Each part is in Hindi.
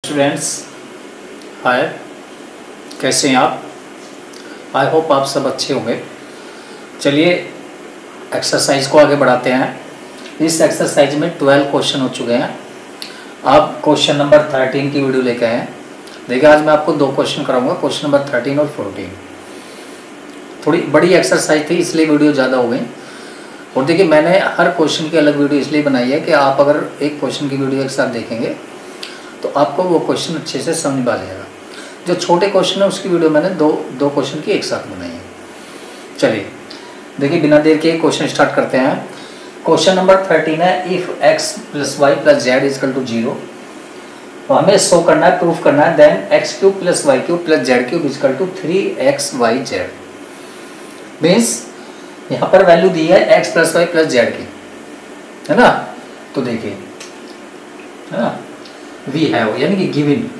स्टूडेंट्स, हाय, कैसे हैं आप? आई होप आप सब अच्छे होंगे। चलिए एक्सरसाइज को आगे बढ़ाते हैं। इस एक्सरसाइज में 12 क्वेश्चन हो चुके हैं। आप क्वेश्चन नंबर 13 की वीडियो लेके आए हैं। देखिए, आज मैं आपको 2 क्वेश्चन कराऊंगा, क्वेश्चन नंबर 13 और 14। थोड़ी बड़ी एक्सरसाइज थी इसलिए वीडियो ज़्यादा हो गई। और देखिए, मैंने हर क्वेश्चन की अलग वीडियो इसलिए बनाई है कि आप अगर एक क्वेश्चन की वीडियो एक साथ देखेंगे तो आपको वो क्वेश्चन अच्छे से समझ में आ जाएगा। जो छोटे क्वेश्चन है उसकी वीडियो मैंने दो क्वेश्चन की एक साथ बनाई है। चलिए देखिए, बिना देर के क्वेश्चन स्टार्ट करते हैं। क्वेश्चन नंबर 13 है, इफ x + y + z = 0, तो हमें शो करना है, प्रूफ करना है, then x³ + y³ + z³ = 3xyz। Means यहाँ पर वैल्यू दी है x + y + z की, है ना। तो देखिए, है ना, वी हैव यानी कि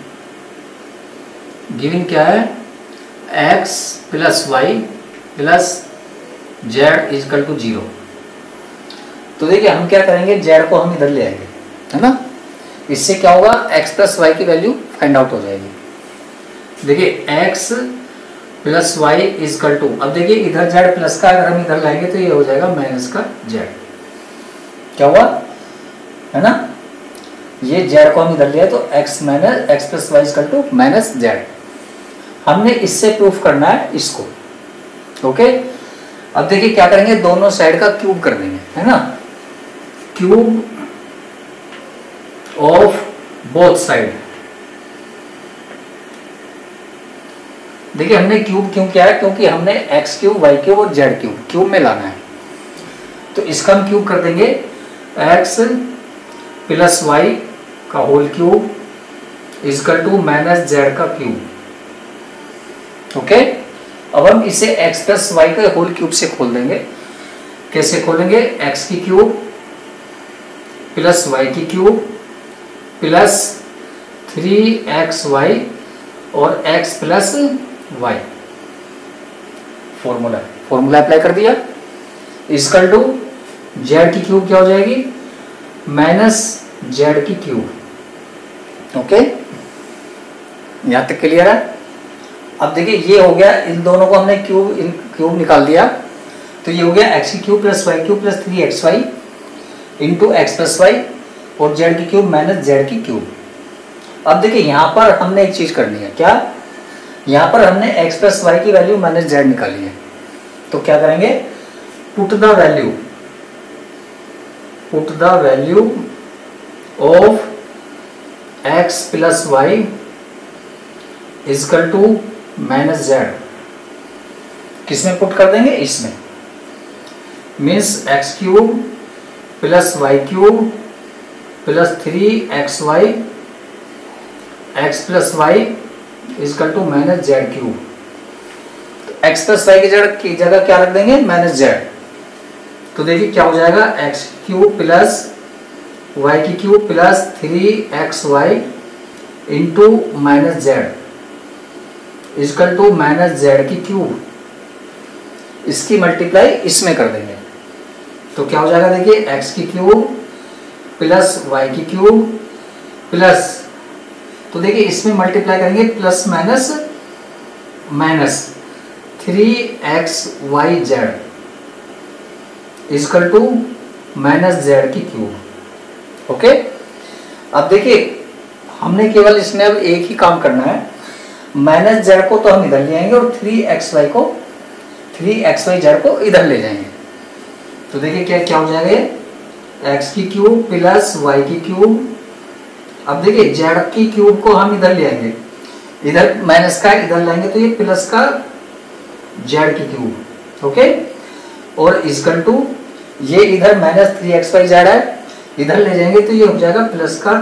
गिवन क्या है, x + y + z = 0। तो देखिए, हम क्या करेंगे, z को हम इधर ले आएंगे, है ना। इससे क्या होगा, x + y की वैल्यू फाइंड आउट हो जाएगी। देखिए x + y = अब देखिए इधर z प्लस का अगर हम इधर लाएंगे तो ये हो जाएगा माइनस का z। क्या हुआ, है ना। ये z को हम इधर लिया तो x + y = -z। हमने इससे प्रूफ करना है इसको, ओके। अब देखिए क्या करेंगे, दोनों साइड का क्यूब कर देंगे, है ना। Cube of both side. देखिए हमने क्यूब क्यों किया है, क्योंकि हमने x³ y³ और z³ क्यूब में लाना है। तो इसका हम क्यूब कर देंगे, x + y का होल क्यूब = -z³। ओके। अब हम इसे x + y के होल क्यूब से खोल देंगे। कैसे खोलेंगे, x³ + y³ + 3xy और x + y। फॉर्मूला अप्लाई कर दिया। = z³ क्या हो जाएगी, -z³। ओके, यहां तक क्लियर है। अब देखिए ये हो गया, इन दोनों को हमने क्यूब निकाल दिया, तो ये हो गया x³ + y³ + 3xy × x + y और z³ -z³। अब देखिए यहाँ पर हमने एक चीज करनी है, क्या, यहाँ पर हमने x + y की वैल्यू -z निकाली है। तो क्या करेंगे, put the value of x + y = -z। किसमें पुट कर देंगे, इसमें। Means x³ + y³ + 3xy x + y = -z³। x + y की जगह क्या रख देंगे, -z। तो देखिए क्या हो जाएगा, x³ + y³ + 3xy × -z = -z³। इसकी मल्टीप्लाई इसमें कर देंगे तो क्या हो जाएगा, देखिए x³ + y³ प्लस, तो देखिए इसमें मल्टीप्लाई करेंगे plus minus -3xyz = -z³। Okay. अब देखिए हमने केवल इसमें अब एक ही काम करना है, -z को तो हम इधर ले आएंगे और 3xyz को इधर ले जाएंगे। तो देखिए क्या हो जाएगा, x³ + y³। अब देखिए z³ को हम इधर ले आएंगे, इधर माइनस का इधर लाएंगे तो ये प्लस का z³। ओके। और = ये इधर -3xyz है, इधर ले जाएंगे तो ये हो जाएगा प्लस का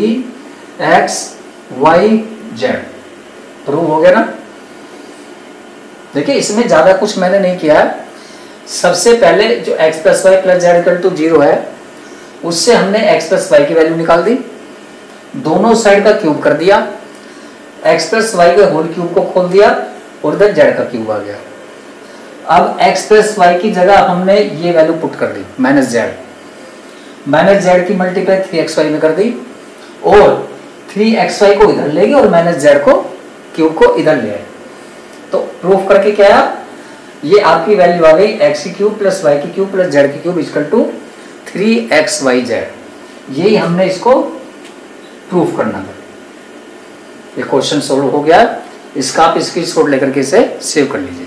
3xyz। प्रूव हो गया ना। देखिए इसमें ज्यादा कुछ मैंने नहीं किया है। सबसे पहले जो x + y + z = 0 है, उससे हमने x + y की वैल्यू निकाल दी, दोनों साइड का क्यूब कर दिया, x + y के होल क्यूब को खोल दिया और इधर z का क्यूब आ गया। अब x + y की जगह हमने ये वैल्यू पुट कर दी, -z की मल्टीप्लाई 3xy में कर दी और 3xy को इधर लेगी और माइनस जेड को क्यूब को इधर ले आए। तो प्रूफ करके क्या है, ये आपकी वैल्यू आ गई एक्स की क्यूब प्लस वाई की क्यूब प्लस जेड की क्यूब इक्वल टू 3xyz। यही हमने इसको प्रूफ करना था। ये क्वेश्चन सोल्व हो गया। इसका आप स्क्रीनशॉट लेकर के इसे सेव कर लीजिए।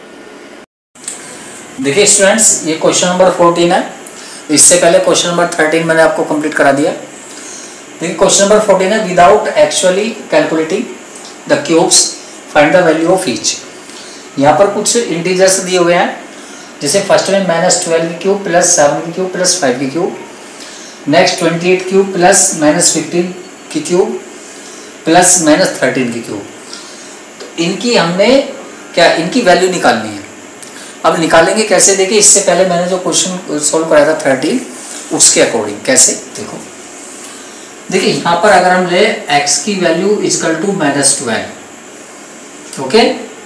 देखिए स्टूडेंट्स, ये क्वेश्चन नंबर 14 है। इससे पहले क्वेश्चन नंबर 13 मैंने आपको कंप्लीट करा दिया। देखिए क्वेश्चन नंबर 14 है, without actually calculating the cubes find the value of each. यहाँ पर कुछ इंटीजर्स दिए हुए हैं, जैसे फर्स्ट में -12 की क्यूब प्लस 7 की क्यूब प्लस 5 की क्यूब, नेक्स्ट 28 क्यूब प्लस -15 की क्यूब प्लस -13 की क्यूब। तो इनकी हमने क्या, इनकी वैल्यू निकालनी है। अब निकालेंगे कैसे, देखिए इससे पहले मैंने जो क्वेश्चन सोल्व कराया था 13, उसके अकॉर्डिंग कैसे देखो। देखिए यहाँ पर अगर हम ले x की value equal to -12, okay,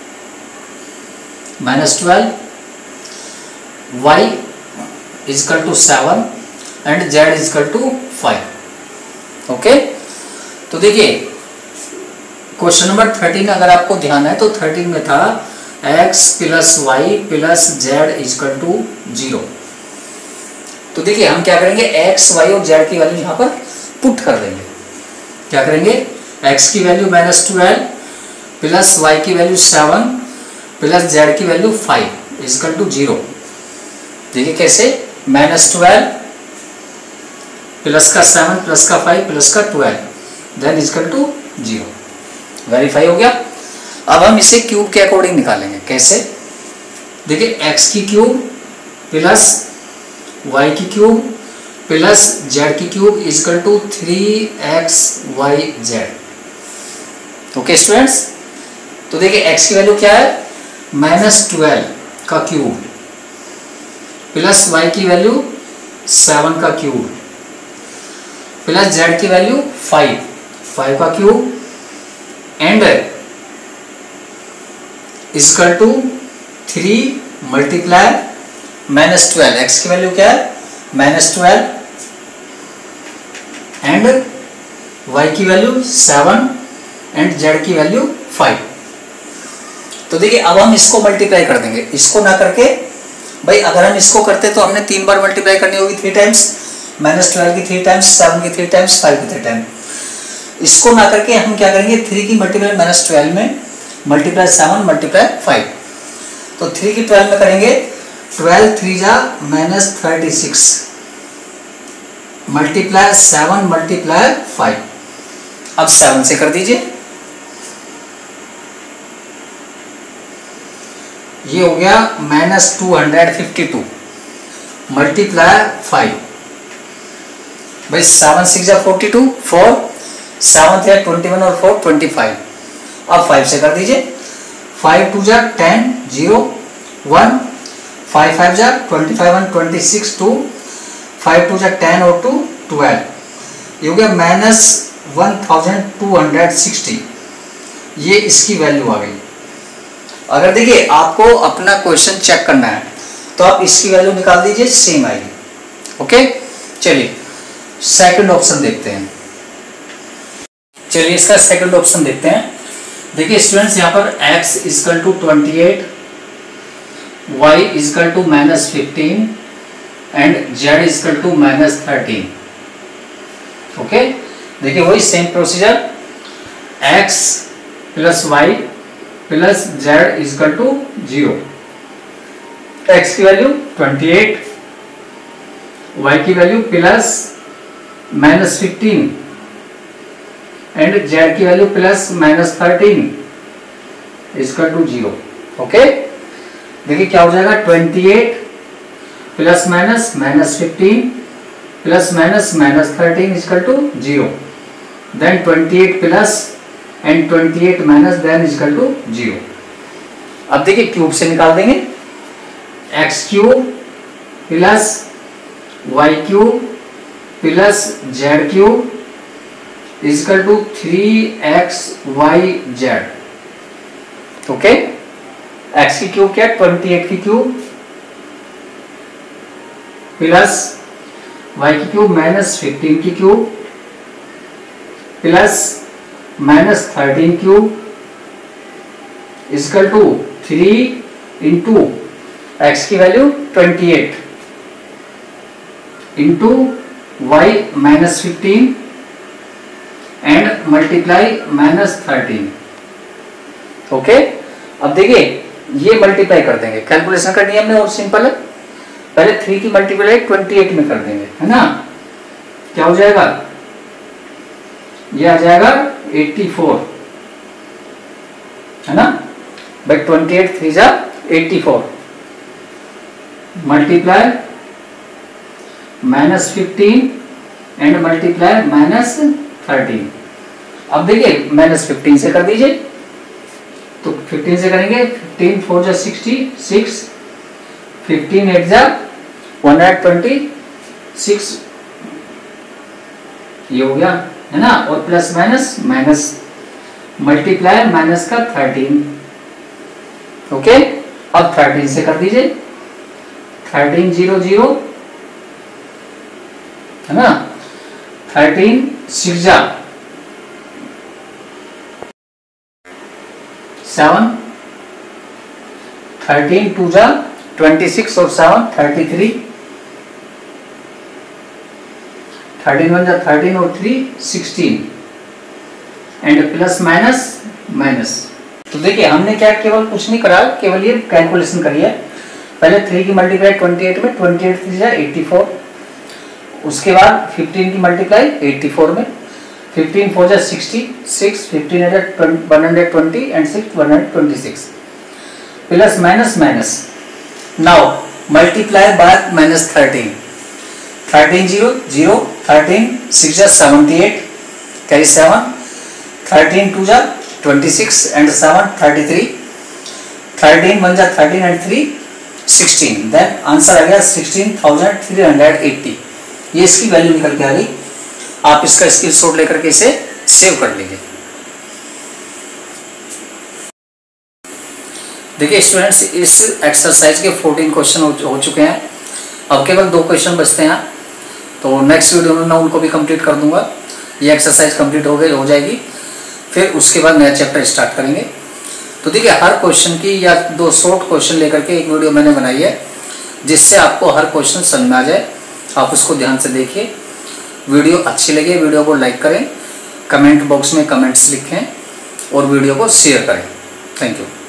-12, y equal to 7 and z equal to 5, okay. तो देखिए क्वेश्चन नंबर 13 अगर आपको ध्यान है तो 13 में था x plus y plus z equal to 0। तो देखिए हम क्या करेंगे, x, y और z की वैल्यू यहाँ पर पुट कर देंगे। क्या करेंगे, x की वैल्यू -12 प्लस y की वैल्यू 7 प्लस z की वैल्यू 5 इक्वल टू 0। देखिए कैसे, -12 प्लस का 7 प्लस का 5 प्लस का 12 देन इक्वल टू 0। वेरीफाई हो गया। अब हम इसे क्यूब के अकॉर्डिंग निकालेंगे। कैसे, देखिए x की क्यूब प्लस y की क्यूब प्लस z की cube equal to 3xyz। Okay students, तो देखिए x की वैल्यू क्या है, -12 का क्यूब प्लस y की वैल्यू 7 का क्यूब प्लस z की वैल्यू 5 का cube and equal to 3 multiply -12। x की वैल्यू क्या है, -12 एंड y की वैल्यू 7 एंड z की वैल्यू 5। तो देखिए अब हम इसको मल्टीप्लाई कर देंगे, इसको ना करके, भाई अगर हम इसको करते तो हमने 3 बार मल्टीप्लाई करनी होगी, 3 टाइम्स, -12 की 3 टाइम्स, 7 की 3 टाइम्स, 5 की 3 टाइम्स। इसको ना करके हम क्या करेंगे, 3 की मल्टीप्लाई -12 में मल्टीप्लाई 7 मल्टीप्लाई 5। तो 3 की 12 में करेंगे, 12 3 जा -36 मल्टीप्लाई 7 मल्टीप्लाई 5। अब 7 से कर दीजिए, ये हो गया -252 मल्टीप्लाई 5। भाई 7 6 जा 42, 4 7 या 21 और 4 25। अब 5 से कर दीजिए, 5 2 जा 10 0 1 5 5 जा 25 1 26 2 5 2 जा 10 और 2 12। ये हो गया -1260। ये इसकी वैल्यू आ गई। अगर देखिए आपको अपना क्वेश्चन चेक करना है तो आप इसकी वैल्यू निकाल दीजिए, सेम आएगी। ओके, चलिए सेकंड ऑप्शन देखते हैं। चलिए इसका सेकंड ऑप्शन देखते हैं। देखिए स्टूडेंट्स, यहाँ पर x equal to 28, y equal to -15 and z equal to -13। Okay, देखिए वही same procedure, x plus y plus z equal to 0। x की वैल्यू 28, y की वैल्यू प्लस -15 एंड z की value plus -13 equal to 0। Okay, देखिए क्या हो जाएगा, 28 plus -15 plus -13 equal to 0। Then 28 plus and 28 minus then equal to 0। अब देखिए क्यूब से निकाल देंगे, x cube plus y cube plus z cube equal to 3xyz। Okay, x की क्यूब क्या है, 28 की क्यूब प्लस y की क्यूब -15 की cube plus minus 13 cube equal to 3 into x की value 28 into y minus 15 and multiply minus 13। Okay, अब देखिए ये मल्टीप्लाई कर देंगे, कैलकुलेशन का नियम में और सिंपल है। पहले 3 की मल्टीप्लाई 28 में कर देंगे, है ना। क्या हो जाएगा, ये आ जाएगा 84, है ना भाई। 28 3 जा 84 multiply minus 15 and multiply minus 13। अब देखिए माइनस 15 से कर दीजिए, तो 15 से करेंगे, 15 4 जा 66, 15 8 जा 126, ये हो गया, है ना। और plus minus minus multiply minus का 13। ओके, अब 13 से कर दीजिए, 13 0 0, है ना। 13 6 जा 7, 13 2 जा 26 और 7 33, 13 1 जा 13 और 3 16 एंड प्लस माइनस माइनस। तो देखिए हमने क्या केवल कुछ नहीं करा, केवल ये कैलकुलेशन करी है। पहले 3 की मल्टीप्लाई 28 में, 28 3 जा 84, उसके बाद 15 की मल्टीप्लाई 84 में, 15 4 जा 66, 15 120 and 6 126 plus minus minus. Now multiply by minus 13, 13 0 0, 13 6 जा 78 कैरी 7, 13 2 जा 26 एंड 7 33, 13 1 जा 13 एंड 3 16, देन आंसर आ गया 16,380। ये इसकी वैल्यू निकल के आ गई। आप इसका स्क्रीनशॉट लेकर के इसे सेव कर लीजिए। देखिए स्टूडेंट्स, इस एक्सरसाइज के 14 क्वेश्चन हो चुके हैं। अब केवल 2 क्वेश्चन बचते हैं, तो नेक्स्ट वीडियो में मैं उनको भी कंप्लीट कर दूंगा। ये एक्सरसाइज कंप्लीट हो जाएगी, फिर उसके बाद नया चैप्टर स्टार्ट करेंगे। तो देखिए हर क्वेश्चन की या 2 शॉर्ट क्वेश्चन लेकर के एक वीडियो मैंने बनाई है, जिससे आपको हर क्वेश्चन समझ में आ जाए। आप उसको ध्यान से देखिए। वीडियो अच्छी लगे वीडियो को लाइक करें, कमेंट बॉक्स में कमेंट्स लिखें और वीडियो को शेयर करें। Thank you.